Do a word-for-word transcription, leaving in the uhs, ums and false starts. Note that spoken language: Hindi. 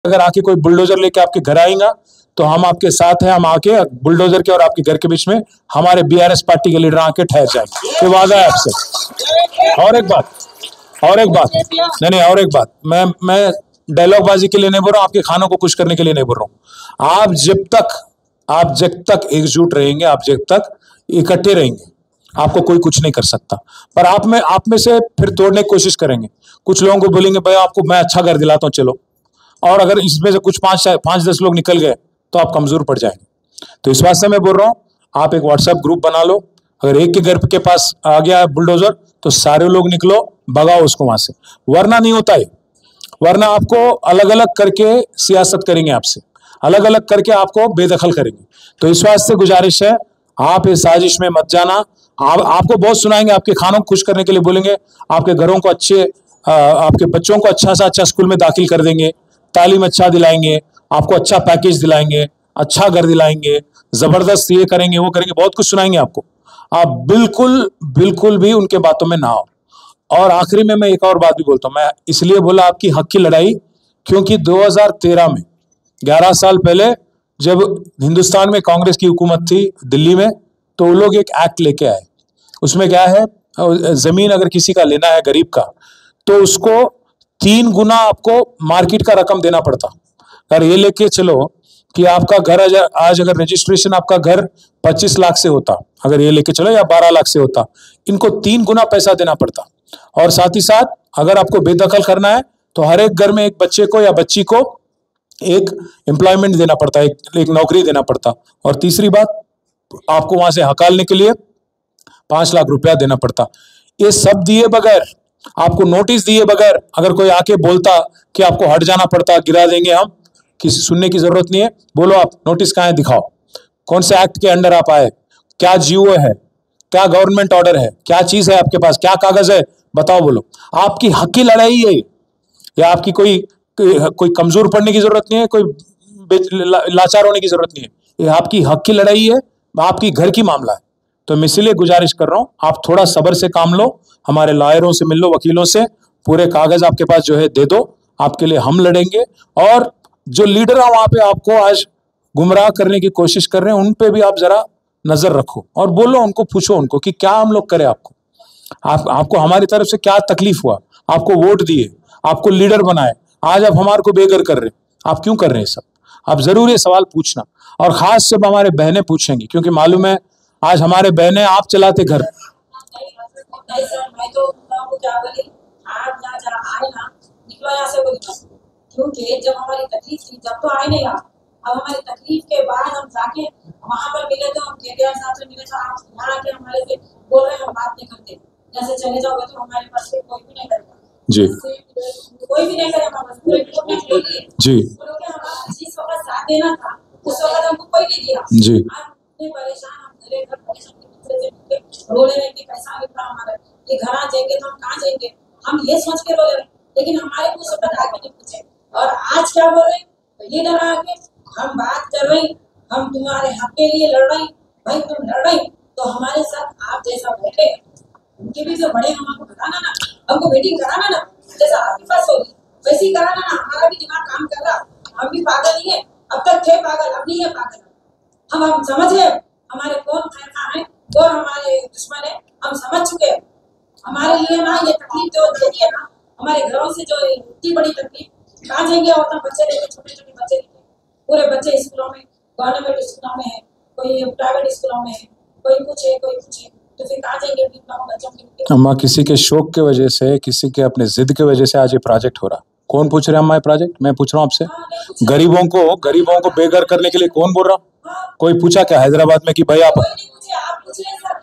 अगर आके कोई बुलडोजर लेके आपके घर आएगा तो हम आपके साथ हैं, हम आके बुलडोजर के और आपके घर के बीच में हमारे बीआरएस पार्टी के लीडर आके ठहर जाएंगे। ये वादा है आपसे। और एक बात और एक बात नहीं नहीं और एक बात मैं मैं डायलॉग बाजी के लिए नहीं बोल रहा हूँ, आपके खानों को खुश करने के लिए नहीं बोल रहा हूँ। आप जब तक आप जब तक एकजुट रहेंगे, आप जब तक इकट्ठे रहेंगे, आपको कोई कुछ नहीं कर सकता। पर आप में आप में से फिर तोड़ने की कोशिश करेंगे। कुछ लोगों को बोलेंगे भाई आपको मैं अच्छा घर दिलाता हूँ चलो, और अगर इसमें से कुछ पांच पांच दस लोग निकल गए तो आप कमजोर पड़ जाएंगे। तो इस वास्ते मैं बोल रहा हूँ, आप एक व्हाट्सएप ग्रुप बना लो। अगर एक के घर के पास आ गया बुलडोजर तो सारे लोग निकलो, भगाओ उसको वहां से, वरना नहीं होता है। वरना आपको अलग अलग करके सियासत करेंगे, आपसे अलग अलग करके आपको बेदखल करेंगे। तो इस वास्ते गुजारिश है, आप इस साजिश में मत जाना। आप, आपको बहुत सुनाएंगे, आपके खानों को खुश करने के लिए बोलेंगे, आपके घरों को अच्छे, आपके बच्चों को अच्छा सा अच्छा स्कूल में दाखिल कर देंगे, तालीम अच्छा दिलाएंगे, आपको अच्छा पैकेज दिलाएंगे, अच्छा घर दिलाएंगे, जबरदस्त ये करेंगे वो करेंगे, बहुत कुछ सुनाएंगे आपको। आप बिल्कुल बिल्कुल भी उनके बातों में ना आओ। और आखिरी में मैं एक और बात भी बोलता हूं, मैं इसलिए बोला आपकी हक की लड़ाई, क्योंकि दो हज़ार तेरह में ग्यारह साल पहले जब हिंदुस्तान में कांग्रेस की हुकूमत थी दिल्ली में, तो वो लोग एक एक्ट लेके आए। उसमें क्या है, जमीन अगर किसी का लेना है गरीब का, तो उसको तीन गुना आपको मार्केट का रकम देना पड़ता। अगर ये लेके चलो कि आपका घर आज अगर रजिस्ट्रेशन आपका घर पच्चीस लाख से होता, अगर ये लेके चलो, या बारह लाख से होता, इनको तीन गुना पैसा देना पड़ता। और साथ ही साथ अगर आपको बेदखल करना है तो हर एक घर में एक बच्चे को या बच्ची को एक एम्प्लॉयमेंट देना पड़ता, एक, एक नौकरी देना पड़ता। और तीसरी बात, आपको वहां से हकालने के लिए पांच लाख रुपया देना पड़ता। ये सब दिए बगैर, आपको नोटिस दिए बगैर अगर कोई आके बोलता कि आपको हट जाना पड़ता, गिरा देंगे हम, किसी सुनने की जरूरत नहीं है। बोलो आप नोटिस कहाँ है, दिखाओ कौन से एक्ट के अंडर आप आए, क्या जीओ है, क्या गवर्नमेंट ऑर्डर है, क्या चीज है आपके पास, क्या कागज है, बताओ। बोलो, आपकी हक की लड़ाई है, या आपकी कोई कोई कमजोर पड़ने की जरूरत नहीं है, कोई लाचार होने की जरूरत नहीं है। ये आपकी हक की लड़ाई है, आपकी घर की मामला है। तो मैं इसलिए गुजारिश कर रहा हूं, आप थोड़ा सब्र से काम लो, हमारे लॉयरों से मिल लो, वकीलों से, पूरे कागज आपके पास जो है दे दो, आपके लिए हम लड़ेंगे। और जो लीडर है वहां पे आपको आज गुमराह करने की कोशिश कर रहे हैं, उन पे भी आप जरा नजर रखो और बोलो उनको, पूछो उनको कि क्या हम लोग करें, आपको आप, आपको हमारी तरफ से क्या तकलीफ हुआ, आपको वोट दिए, आपको लीडर बनाए, आज आप हमारे को बेघर कर रहे हैं, आप क्यों कर रहे हैं सब। आप जरूर ये सवाल पूछना, और खास जब हमारे बहनें पूछेंगी, क्योंकि मालूम है आज हमारे बहनें आप चलाते घर। क्योंकि जब हमारी तकलीफ थी जब तो आए नहीं आप, अब हमारी तकलीफ के बाद हम जाके वहाँ पर मिले तो हम केटीआर साहब से मिले तो आप यहाँ आके हमारे से बोल रहे हैं हम बात नहीं करते, जैसे चले जाओगे तो हमारे पास कोई भी नहीं करेगा जी, कोई भी नहीं करेगा जी। जिस वक्त साथ देना था उस वक्त हमको कोई नहीं दिया जी। परेशान, हम घरे घर परेशान रो रहे हैं कि कैसा निकला हमारा, कि घर आ जाएंगे तो हम कहाँ जाएंगे, हम ये सोच के रो रहे हैं। लेकिन हमारे कुछ वक्त आगे नहीं पूछे, और आज क्या बोल रहे हैं, लीडर आके हम बात कर रहे, हम तुम्हारे हक के लिए लड़ रहे, भाई तुम लड़ रहे तो हमारे साथ आप जैसा बैठे, उनके भी जो बड़े हमको बताना ना, हमको मीटिंग कराना ना, जैसा आपके पास होगी वैसे ही कराना ना। हमारा भी दिमाग काम कर रहा, हम भी पागल नहीं है, अब तक थे पागल, अब नहीं है पागल। हम हम समझ गए हमारे कौन खैर है, कौन हमारे दुश्मन है, हम समझ चुके हैं। हमारे लिए ना ये तकलीफ जो दे दी है ना, हमारे घरों से जो इतनी बड़ी तकलीफ, कहाँ जाएंगे और बच्चे लेके, छोटे छोटे बच्चे लेके, पूरे बच्चे स्कूलों में, गवर्नमेंट स्कूलों में है, कोई प्राइवेट स्कूलों में है, कोई कुछ है कोई कुछ है, तो फिर कहाँ जाएंगे बच्चों के। अम्मा किसी के शौक के वजह से, किसी के अपने जिद के वजह से आज ये प्रोजेक्ट हो रहा। कौन पूछ रहे हैं अम्मा ये प्रोजेक्ट, मैं पूछ रहा हूँ आपसे। हाँ, गरीबों को गरीबों को बेघर करने के लिए कौन बोल रहा? हाँ, कोई पूछा क्या हैदराबाद में कि भाई आप, आप पूछ रहे हैं सर।